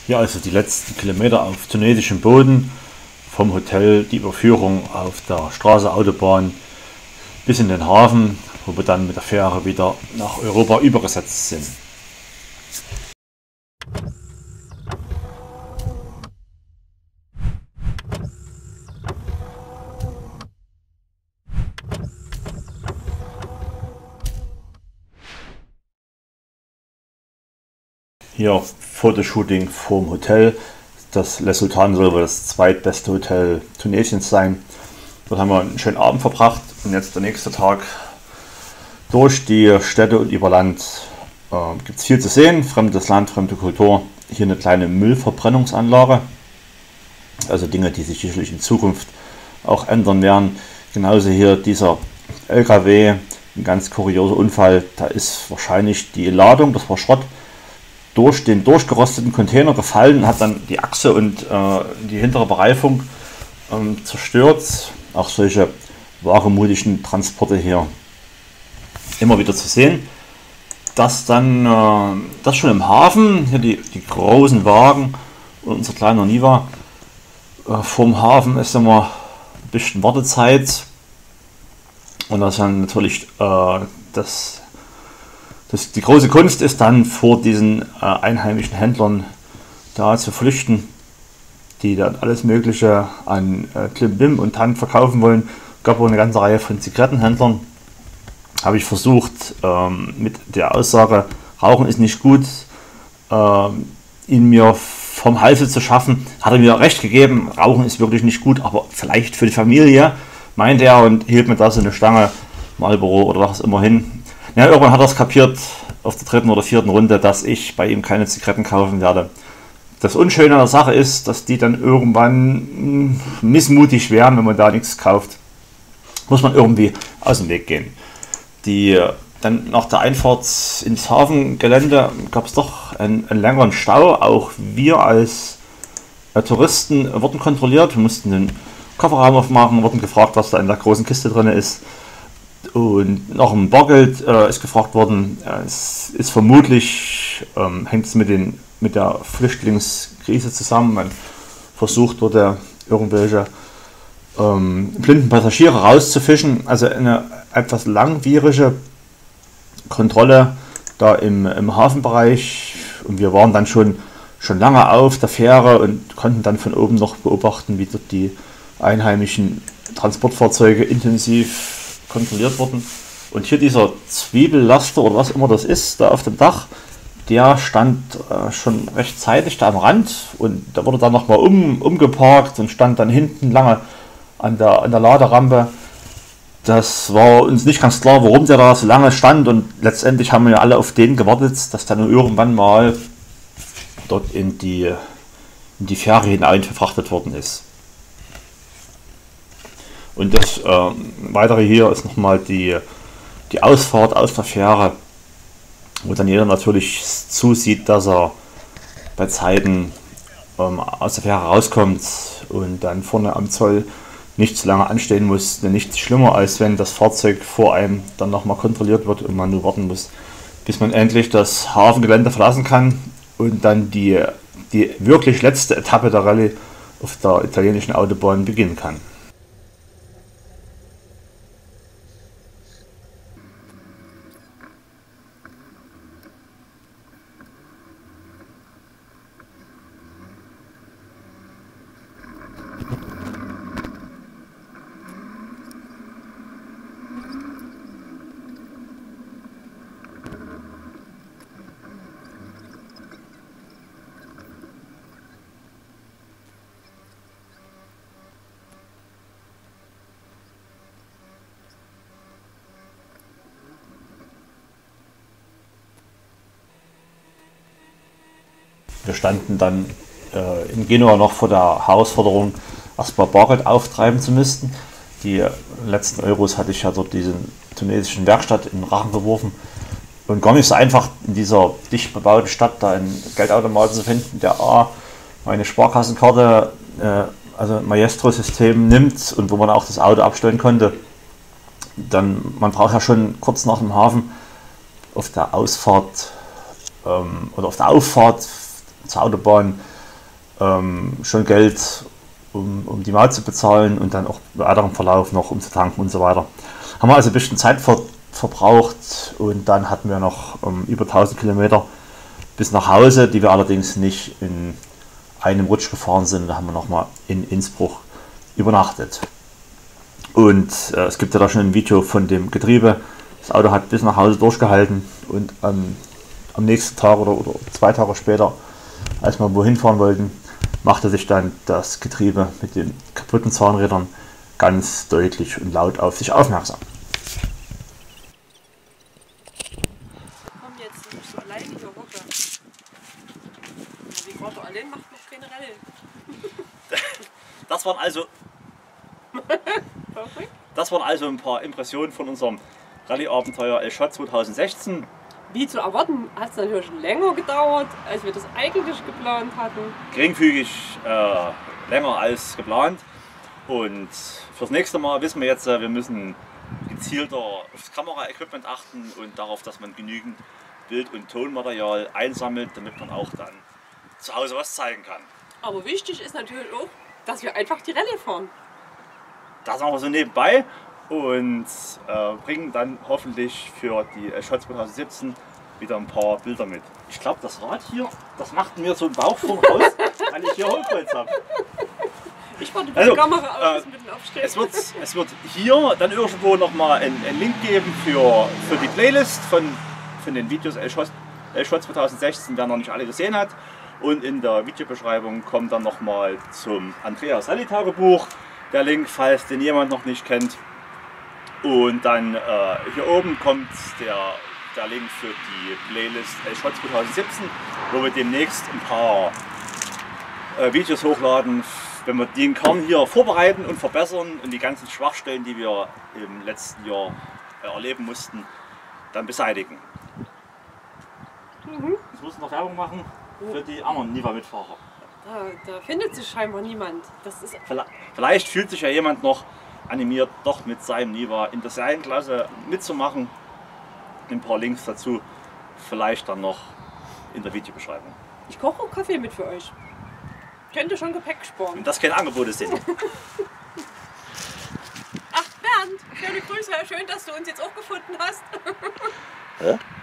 Hier also die letzten Kilometer auf tunesischem Boden, vom Hotel die Überführung auf der Straße, Autobahn bis in den Hafen, wo wir dann mit der Fähre wieder nach Europa übergesetzt sind. Hier Fotoshooting vorm Hotel. Das Les Sultan soll wohl das zweitbeste Hotel Tunesiens sein. Dort haben wir einen schönen Abend verbracht und jetzt der nächste Tag durch die Städte und über Land. Gibt es viel zu sehen, fremdes Land, fremde Kultur. Hier eine kleine Müllverbrennungsanlage, also Dinge, die sich sicherlich in Zukunft auch ändern werden. Genauso hier dieser LKW, ein ganz kurioser Unfall. Da ist wahrscheinlich die Ladung, das war Schrott, durch den durchgerosteten Container gefallen, hat dann die Achse und die hintere Bereifung zerstört. Auch solche wagemutigen Transporte hier immer wieder zu sehen. Das dann, das schon im Hafen, hier die großen Wagen und unser kleiner Niva. Vorm Hafen ist immer ein bisschen Wartezeit und das ist dann natürlich die große Kunst ist dann vor diesen einheimischen Händlern da zu flüchten, die dann alles Mögliche an Klimbim und Tant verkaufen wollen. Es gab auch eine ganze Reihe von Zigarettenhändlern. Habe ich versucht mit der Aussage, Rauchen ist nicht gut, ihn mir vom Halse zu schaffen. Hat er mir recht gegeben, Rauchen ist wirklich nicht gut, aber vielleicht für die Familie, meint er, und hielt mir da so eine Stange Marlboro oder was immer hin. Ja, irgendwann hat er es kapiert, auf der 3. oder 4. Runde, dass ich bei ihm keine Zigaretten kaufen werde. Das Unschöne an der Sache ist, dass die dann irgendwann missmutig werden, wenn man da nichts kauft. Muss man irgendwie aus dem Weg gehen. Dann nach der Einfahrt ins Hafengelände gab es doch einen längeren Stau. Auch wir als Touristen wurden kontrolliert. Wir mussten den Kofferraum aufmachen, wurden gefragt, was da in der großen Kiste drin ist. Und nach dem Bargeld ist gefragt worden. Es ist vermutlich, hängt es mit der Flüchtlingskrise zusammen. Man versucht dort irgendwelche blinden Passagiere rauszufischen. Also eine etwas langwierige Kontrolle da im Hafenbereich. Und wir waren dann schon lange auf der Fähre und konnten dann von oben noch beobachten, wie dort die einheimischen Transportfahrzeuge intensiv kontrolliert wurden. Und hier dieser Zwiebellaster oder was immer das ist, da auf dem Dach, der stand schon rechtzeitig da am Rand und da wurde dann nochmal umgeparkt und stand dann hinten lange an der Laderampe. Das war uns nicht ganz klar, warum der da so lange stand, und letztendlich haben wir ja alle auf den gewartet, dass dann irgendwann mal dort in die Fähre hinein verfrachtet worden ist. Und das weitere hier ist nochmal die Ausfahrt aus der Fähre, wo dann jeder natürlich zusieht, dass er bei Zeiten aus der Fähre rauskommt und dann vorne am Zoll nicht zu lange anstehen muss. Denn nichts schlimmer, als wenn das Fahrzeug vor einem dann nochmal kontrolliert wird und man nur warten muss, bis man endlich das Hafengelände verlassen kann und dann die wirklich letzte Etappe der Rallye auf der italienischen Autobahn beginnen kann. Wir standen dann in Genua noch vor der Herausforderung, erstmal Bargeld auftreiben zu müssen. Die letzten Euros hatte ich ja dort diesen tunesischen Werkstatt in den Rachen geworfen. Und gar nicht so einfach in dieser dicht bebauten Stadt da einen Geldautomaten zu finden, der meine Sparkassenkarte, also Maestro-System nimmt und wo man auch das Auto abstellen konnte. Man braucht ja schon kurz nach dem Hafen auf der Ausfahrt oder auf der Auffahrt zur Autobahn schon Geld, um die Maut zu bezahlen und dann auch im weiteren Verlauf noch um zu tanken und so weiter. Haben wir also ein bisschen Zeit verbraucht und dann hatten wir noch über 1000 Kilometer bis nach Hause, die wir allerdings nicht in einem Rutsch gefahren sind. Da haben wir nochmal in Innsbruck übernachtet. Und es gibt ja da schon ein Video von dem Getriebe. Das Auto hat bis nach Hause durchgehalten und am nächsten Tag oder 2 Tage später, als wir wohin fahren wollten, machte sich dann das Getriebe mit den kaputten Zahnrädern ganz deutlich und laut auf sich aufmerksam. Komm jetzt nicht so alleine hier hocken. Die Vater allein macht noch keine Rallye. Das waren also ein paar Impressionen von unserem Rallye-Abenteuer Elschot 2016. Wie zu erwarten, hat es natürlich länger gedauert, als wir das eigentlich geplant hatten. Geringfügig länger als geplant. Und fürs nächste Mal wissen wir jetzt, wir müssen gezielter aufs Kameraequipment achten und darauf, dass man genügend Bild- und Tonmaterial einsammelt, damit man auch dann zu Hause was zeigen kann. Aber wichtig ist natürlich auch, dass wir einfach die Rallye fahren. Das machen wir so nebenbei und bringen dann hoffentlich für die Elschot 2017 wieder ein paar Bilder mit. Ich glaube, das Rad hier, das macht mir so einen Bauchfunk aus, weil ich hier Hohlkreuz habe. Ich warte, bis die Kamera aus mitten aufsteht. Es wird hier dann irgendwo nochmal einen Link geben für die Playlist von den Videos Elschot 2016, wer noch nicht alle gesehen hat. Und in der Videobeschreibung kommt dann nochmal zum Andreas Rallye Tagebuch der Link, falls den jemand noch nicht kennt. Und dann hier oben kommt der Link für die Playlist Elschot 2017, wo wir demnächst ein paar Videos hochladen, wenn wir den Kern hier vorbereiten und verbessern und die ganzen Schwachstellen, die wir im letzten Jahr erleben mussten, dann beseitigen. Jetzt muss ich noch Werbung machen für die anderen Niva-Mitfahrer. Da findet sich scheinbar niemand. Das ist Vielleicht fühlt sich ja jemand noch animiert, doch mit seinem Niva in der Serienklasse mitzumachen. Ein paar Links dazu, vielleicht dann noch in der Videobeschreibung. Ich koche auch Kaffee mit für euch. Könnt ihr schon Gepäck sparen. Und das keine Angebote sind. Ach Bernd, schöne Grüße. Schön, dass du uns jetzt auch gefunden hast. Ja?